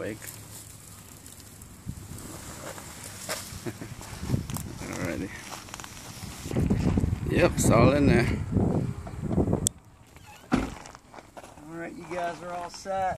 quick. Alrighty. Yep, it's all in there. Alright, you guys are all set.